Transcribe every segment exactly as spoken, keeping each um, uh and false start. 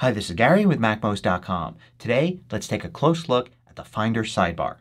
Hi, this is Gary with Mac most dot com. Today, let's take a close look at the Finder sidebar.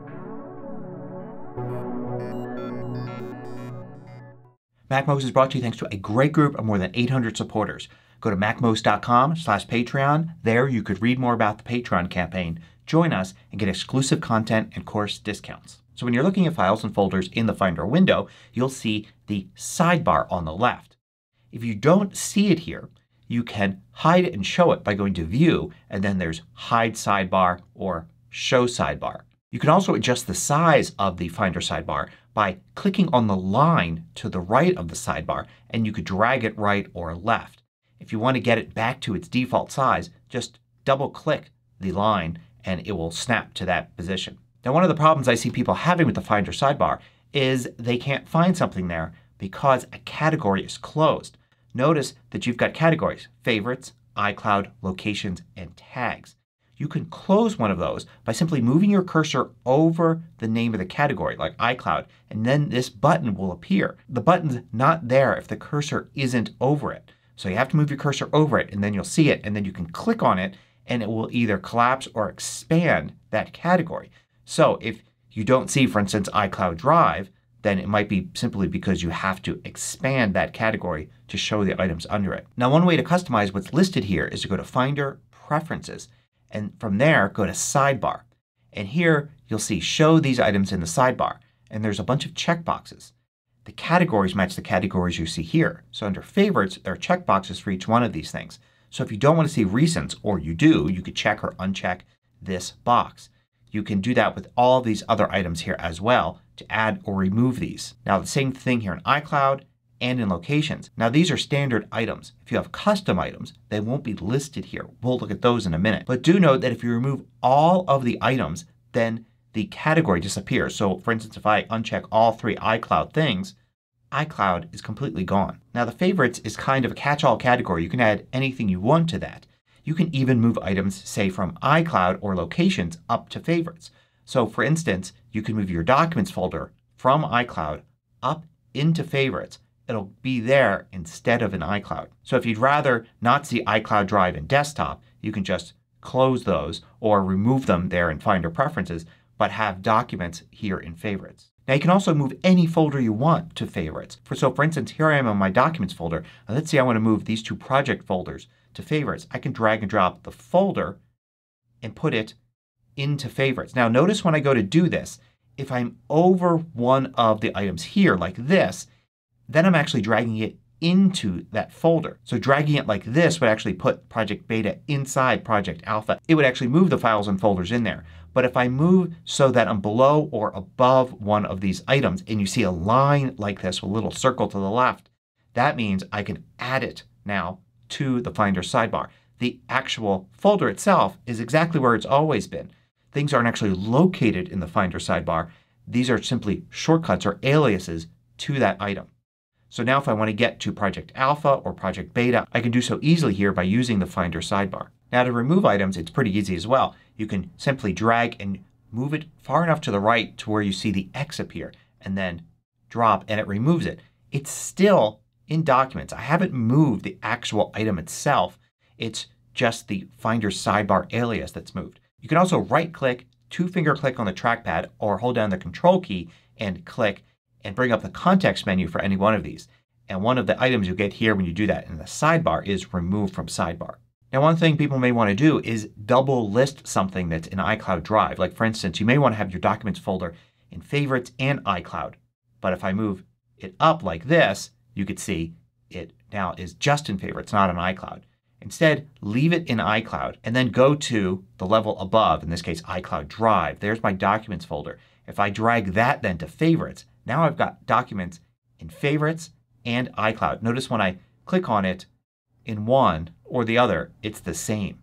MacMost is brought to you thanks to a great group of more than eight hundred supporters. Go to Mac most dot com slash Patreon. There you could read more about the Patreon campaign, join us, and get exclusive content and course discounts. So when you're looking at files and folders in the Finder window, you'll see the sidebar on the left. If you don't see it here, you can hide it and show it by going to View, and then there's Hide Sidebar or Show Sidebar. You can also adjust the size of the Finder sidebar by clicking on the line to the right of the sidebar, and you could drag it right or left. If you want to get it back to its default size, just double click the line and it will snap to that position. Now, one of the problems I see people having with the Finder sidebar is they can't find something there because a category is closed. Notice that you've got categories: Favorites, iCloud, Locations, and Tags. You can close one of those by simply moving your cursor over the name of the category, like iCloud, and then this button will appear. The button's not there if the cursor isn't over it. So you have to move your cursor over it and then you'll see it, and then you can click on it and it will either collapse or expand that category. So if you don't see, for instance, iCloud Drive, then it might be simply because you have to expand that category to show the items under it. Now, one way to customize what's listed here is to go to Finder, Preferences, and from there go to Sidebar. And here you'll see Show these items in the sidebar. And there's a bunch of checkboxes. The categories match the categories you see here. So under Favorites there are checkboxes for each one of these things. So if you don't want to see recents, or you do, you could check or uncheck this box. You can do that with all of these other items here as well to add or remove these. Now, the same thing here in iCloud and in Locations. Now, these are standard items. If you have custom items, they won't be listed here. We'll look at those in a minute. But do note that if you remove all of the items, then the category disappears. So, for instance, if I uncheck all three iCloud things, iCloud is completely gone. Now, the Favorites is kind of a catch-all category. You can add anything you want to that. You can even move items, say, from iCloud or Locations up to Favorites. So, for instance, you can move your Documents folder from iCloud up into Favorites. It'll be there instead of in iCloud. So if you'd rather not see iCloud Drive and Desktop, you can just close those or remove them there in Finder Preferences, but have Documents here in Favorites. Now, you can also move any folder you want to Favorites. For, so for instance, here I am on my Documents folder. Now, let's say I want to move these two project folders to Favorites. I can drag and drop the folder and put it into Favorites. Now, notice when I go to do this, if I'm over one of the items here like this, then I'm actually dragging it into that folder. So dragging it like this would actually put Project Beta inside Project Alpha. It would actually move the files and folders in there. But if I move so that I'm below or above one of these items and you see a line like this with a little circle to the left, that means I can add it now to the Finder sidebar. The actual folder itself is exactly where it's always been. Things aren't actually located in the Finder sidebar. These are simply shortcuts or aliases to that item. So now if I want to get to Project Alpha or Project Beta, I can do so easily here by using the Finder sidebar. Now, to remove items, it's pretty easy as well. You can simply drag and move it far enough to the right to where you see the X appear, and then drop and it removes it. It's still in Documents. I haven't moved the actual item itself. It's just the Finder sidebar alias that's moved. You can also right click, two finger click on the trackpad, or hold down the Control key and click and bring up the context menu for any one of these. And one of the items you get here when you do that in the sidebar is Remove from Sidebar. Now, one thing people may want to do is double list something that's in iCloud Drive. Like, for instance, you may want to have your Documents folder in Favorites and iCloud. But if I move it up like this, you could see it now is just in Favorites, not in iCloud. Instead, leave it in iCloud and then go to the level above, in this case iCloud Drive. There's my Documents folder. If I drag that then to Favorites, now I've got Documents in Favorites and iCloud. Notice when I click on it in one or the other, it's the same.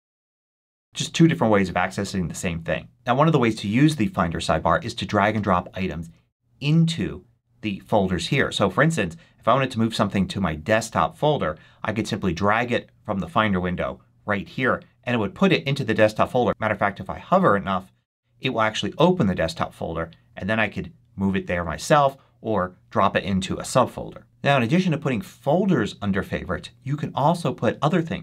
Just two different ways of accessing the same thing. Now, one of the ways to use the Finder sidebar is to drag and drop items into the folders here. So, for instance, if I wanted to move something to my Desktop folder, I could simply drag it from the Finder window right here and it would put it into the Desktop folder. Matter of fact, if I hover enough, it will actually open the Desktop folder, and then I could move it there myself or drop it into a subfolder. Now, in addition to putting folders under Favorites, you can also put other things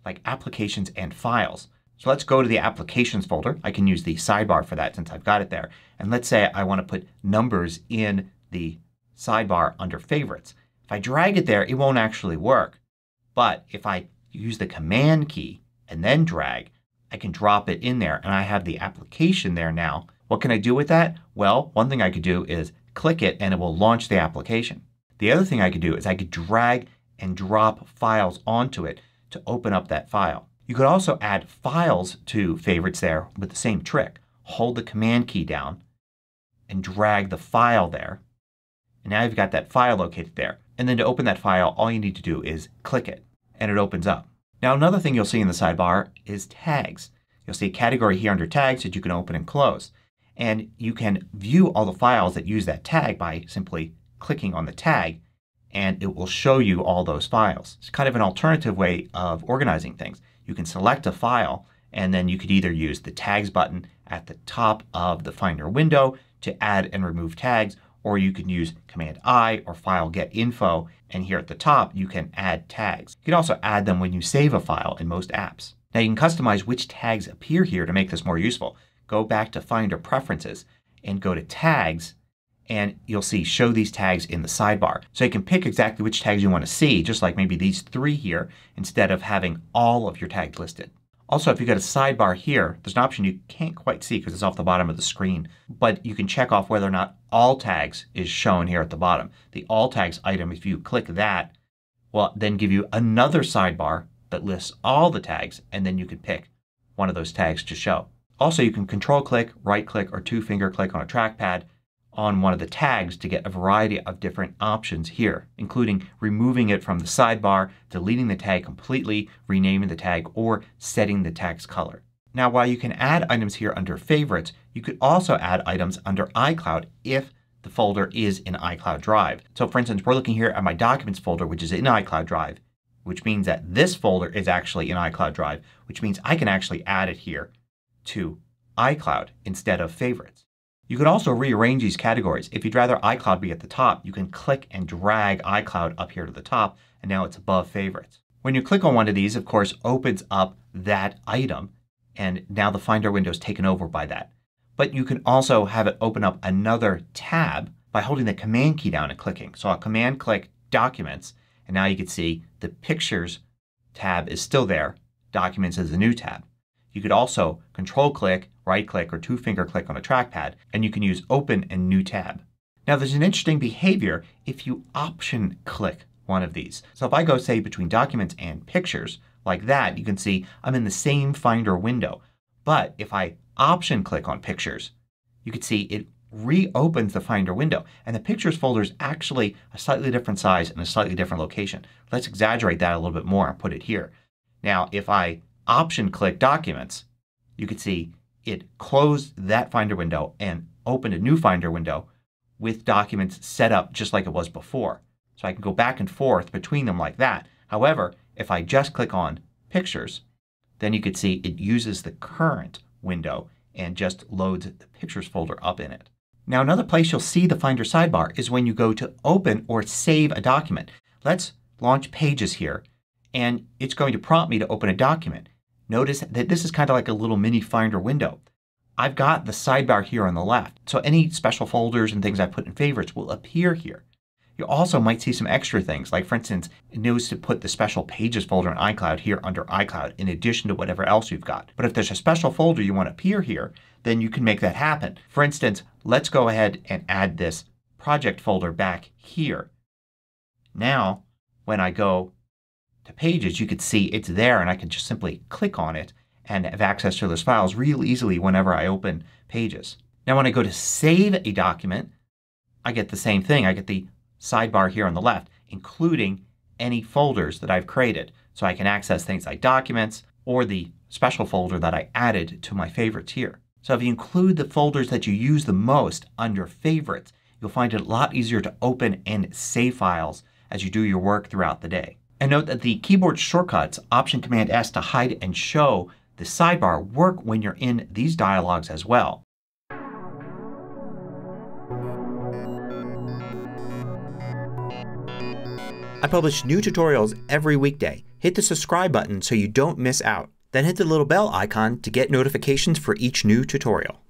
like Applications and Files. So let's go to the Applications folder. I can use the sidebar for that since I've got it there. And let's say I want to put numbers in the sidebar under Favorites. If I drag it there it won't actually work. But if I use the Command key and then drag, I can drop it in there and I have the application there now. What can I do with that? Well, one thing I could do is click it and it will launch the application. The other thing I could do is I could drag and drop files onto it to open up that file. You could also add files to Favorites there with the same trick. Hold the Command key down and drag the file there. And now you've got that file located there. And then to open that file all you need to do is click it and it opens up. Now another thing you'll see in the sidebar is tags. You'll see a category here under tags that you can open and close. And you can view all the files that use that tag by simply clicking on the tag and it will show you all those files. It's kind of an alternative way of organizing things. You can select a file and then you could either use the tags button at the top of the Finder window to add and remove tags, or you can use Command I or File Get Info and here at the top you can add tags. You can also add them when you save a file in most apps. Now you can customize which tags appear here to make this more useful. Go back to Finder Preferences and go to Tags and you'll see Show these tags in the sidebar. So you can pick exactly which tags you want to see, just like maybe these three here, instead of having all of your tags listed. Also if you go to Sidebar here there's an option you can't quite see because it's off the bottom of the screen. But you can check off whether or not All Tags is shown here at the bottom. The All Tags item, if you click that, will then give you another sidebar that lists all the tags and then you can pick one of those tags to show. Also you can control click, right click, or two finger click on a trackpad on one of the tags to get a variety of different options here, including removing it from the sidebar, deleting the tag completely, renaming the tag, or setting the tag's color. Now while you can add items here under Favorites, you could also add items under iCloud if the folder is in iCloud Drive. So for instance we're looking here at my Documents folder which is in iCloud Drive, which means that this folder is actually in iCloud Drive, which means I can actually add it here to iCloud instead of Favorites. You can also rearrange these categories. If you'd rather iCloud be at the top you can click and drag iCloud up here to the top and now it's above Favorites. When you click on one of these of course opens up that item and now the Finder window is taken over by that. But you can also have it open up another tab by holding the Command key down and clicking. So I'll Command click Documents and now you can see the Pictures tab is still there. Documents is the new tab. You could also control click, right click, or two finger click on a trackpad and you can use Open and New Tab. Now there's an interesting behavior if you option click one of these. So if I go say between Documents and Pictures like that you can see I'm in the same Finder window. But if I option click on Pictures you can see it reopens the Finder window and the Pictures folder is actually a slightly different size and a slightly different location. Let's exaggerate that a little bit more and put it here. Now if I option click Documents you can see it closed that Finder window and opened a new Finder window with Documents set up just like it was before. So I can go back and forth between them like that. However, if I just click on Pictures then you can see it uses the current window and just loads the Pictures folder up in it. Now another place you'll see the Finder sidebar is when you go to open or save a document. Let's launch Pages here and it's going to prompt me to open a document. Notice that this is kind of like a little mini Finder window. I've got the sidebar here on the left. So any special folders and things I put in Favorites will appear here. You also might see some extra things. Like for instance it knows to put the special Pages folder in iCloud here under iCloud in addition to whatever else you've got. But if there's a special folder you want to appear here then you can make that happen. For instance let's go ahead and add this project folder back here. Now when I go to Pages you can see it's there and I can just simply click on it and have access to those files real easily whenever I open Pages. Now when I go to save a document I get the same thing. I get the sidebar here on the left including any folders that I've created. So I can access things like Documents or the special folder that I added to my Favorites here. So if you include the folders that you use the most under Favorites you'll find it a lot easier to open and save files as you do your work throughout the day. And note that the keyboard shortcuts Option Command S to hide and show the sidebar work when you're in these dialogues as well. I publish new tutorials every weekday. Hit the subscribe button so you don't miss out. Then hit the little bell icon to get notifications for each new tutorial.